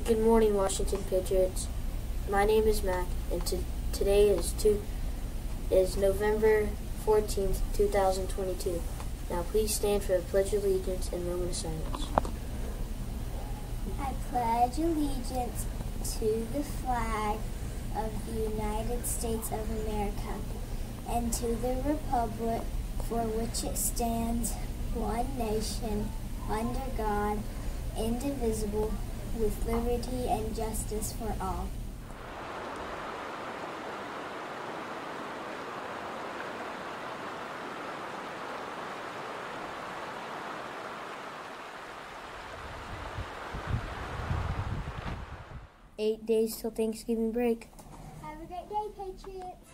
Good morning, Washington Patriots. My name is Mac, and today is November 14th, 2022. Now please stand for the Pledge of Allegiance and moment of silence. I pledge allegiance to the flag of the United States of America and to the republic for which it stands, one nation, under God, indivisible, with liberty and justice for all. Eight days till Thanksgiving break. Have a great day, Patriots!